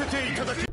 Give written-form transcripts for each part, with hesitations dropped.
せていただき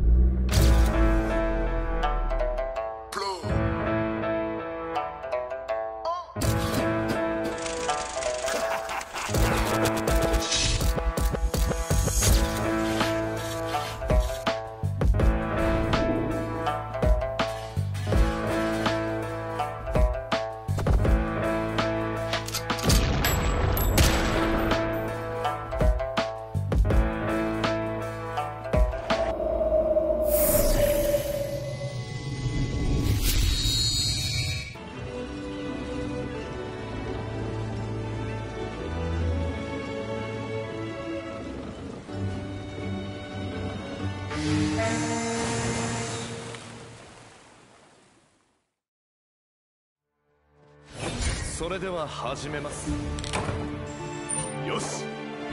それでは始めます。よし。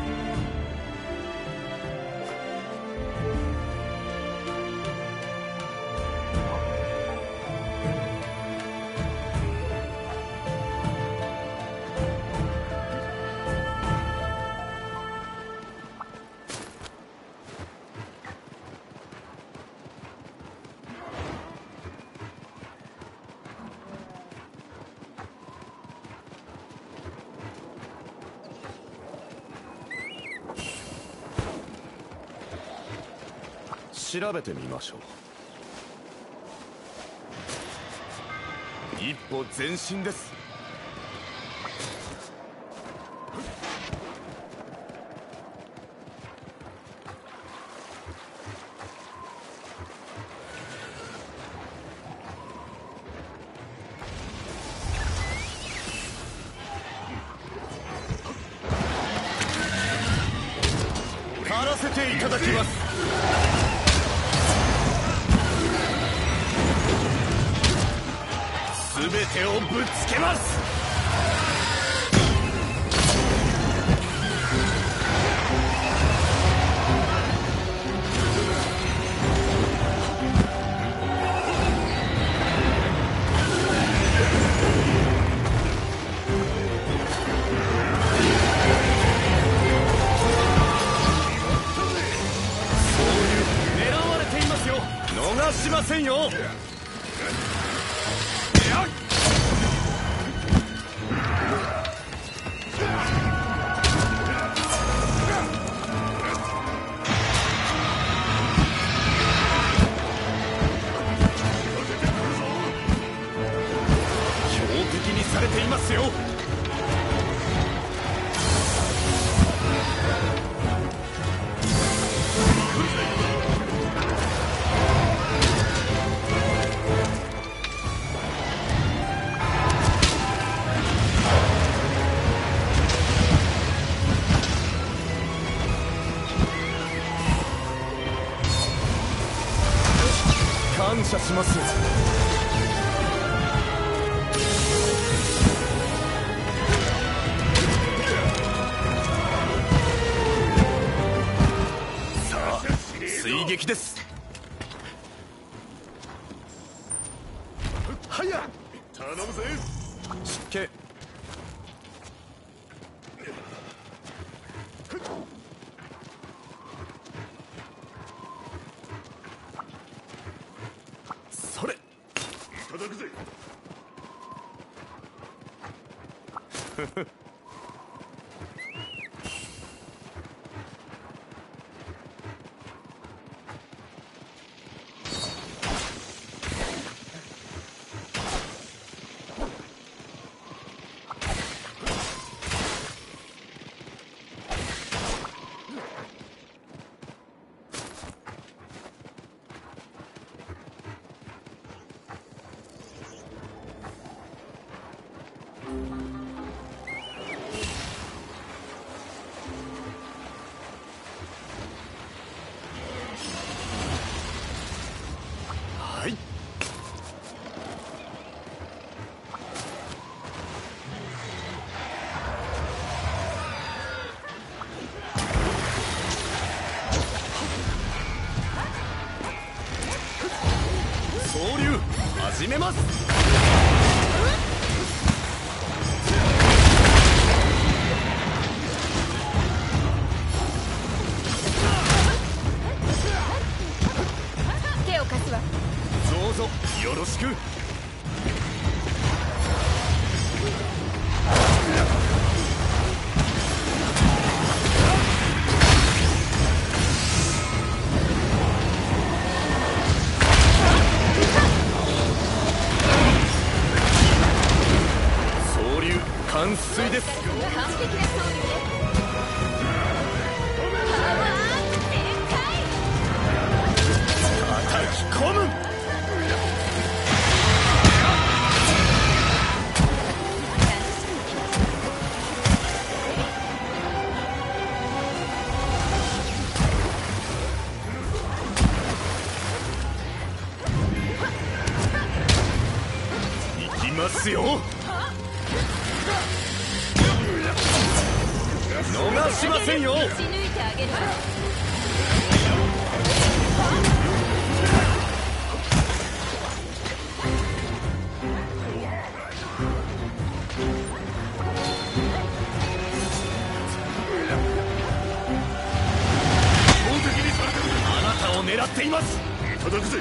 調べてみましょう。一歩前進です。狩らせていただきます。全てをぶつけます。狙われていますよ。逃しませんよ。されていますよ。感謝します。追撃です。はや、頼むぜ。失敬。それ。いただくぜ。はい。総流始めます。 完遂です。 完璧な走塁ね。パワー展開。 叩き込む。いきますよ。逃しませんよ。 打ち抜いてあげるわ。 あなたを狙っています。いただくぜ。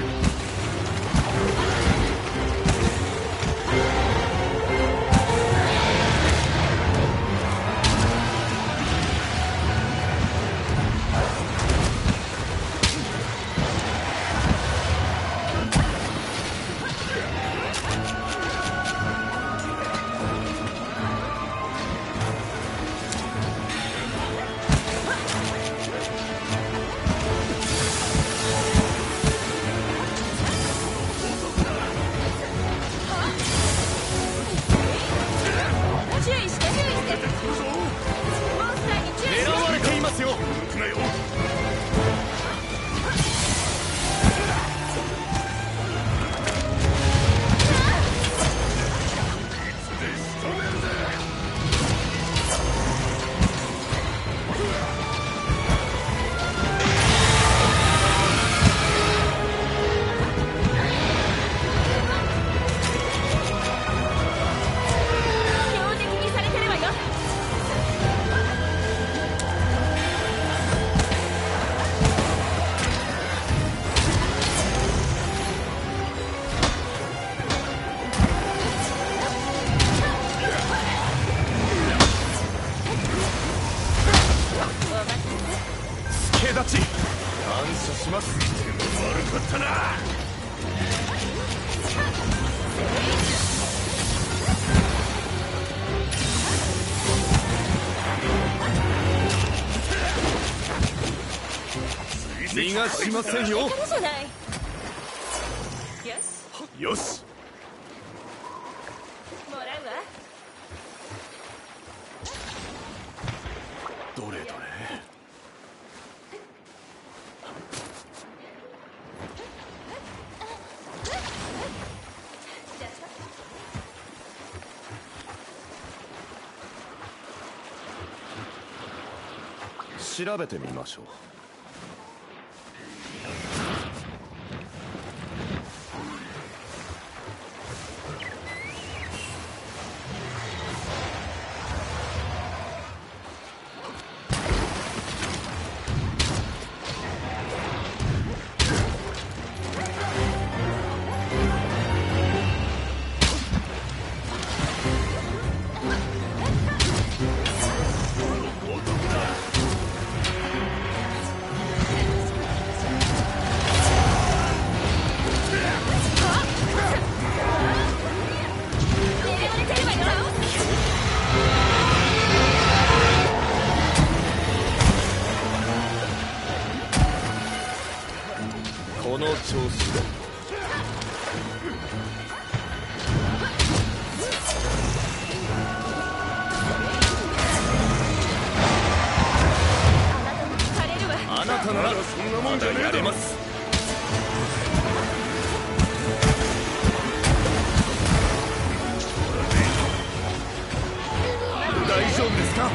注意して。モンスターに注意して。 狙われていますよ。 標的にされてるわよ。 助立ち感謝します。悪かったな。逃がしませんよ。 いいじゃない。よし、 よし。 もらうわ。 どれどれ。調べてみましょう。この調子で。あなたならそんなもんじゃやれます。大丈夫ですか。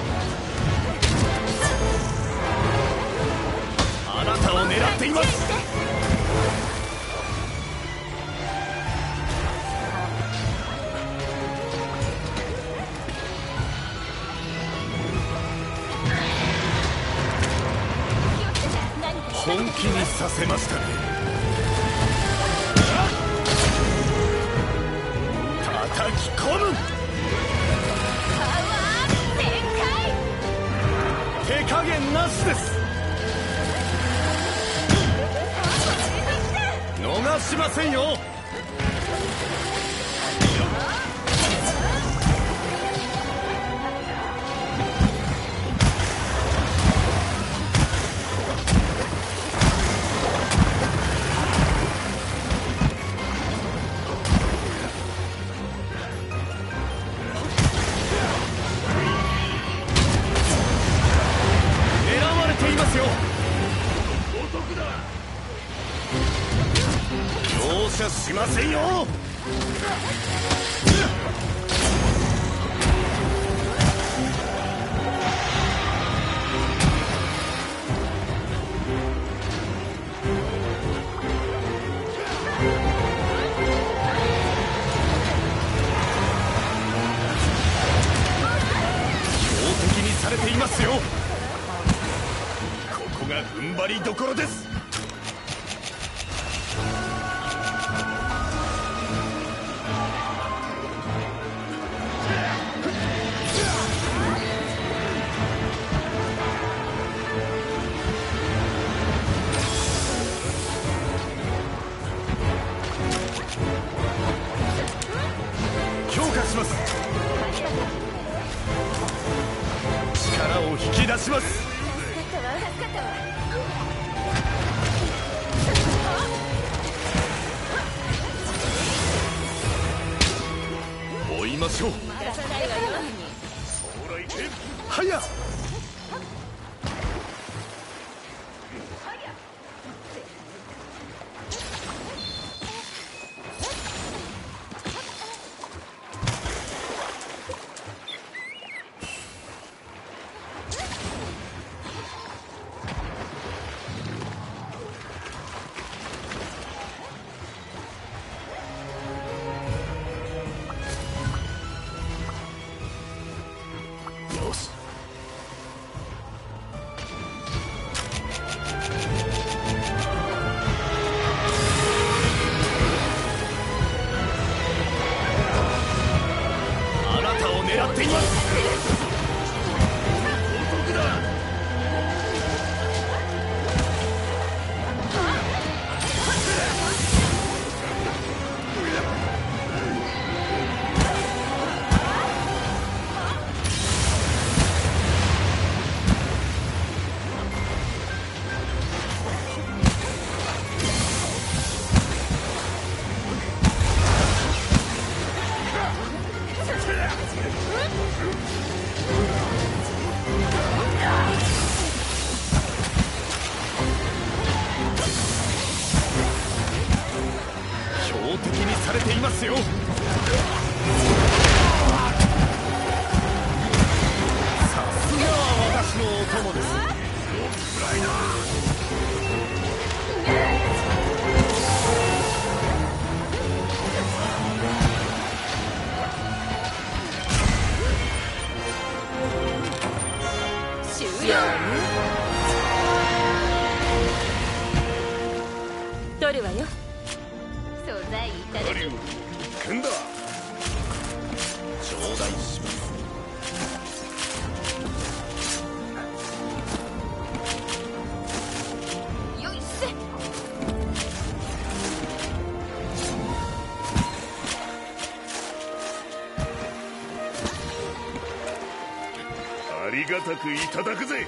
あなたを狙っています。本気にさせましたね。叩き込む。 パワー展開。 手加減なしです。逃しませんよ。 しませんよ。標的にされていますよ。ここが踏ん張りどころです。強化します。力を引き出します。追いましょう。はや。よし。あなたを狙っています。報告だ。標的にされていますよ。さすがは私のお供です。 終了。取るわよ。素材いただき。 行くんだ。頂戴します。 よいっせ。 ありがたくいただくぜ。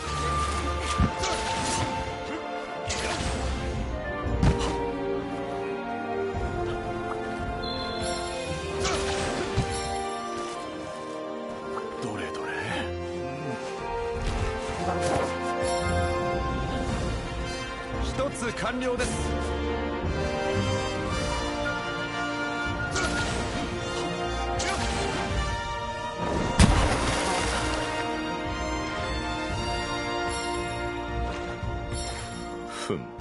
どれどれ。一つ完了です。ふん。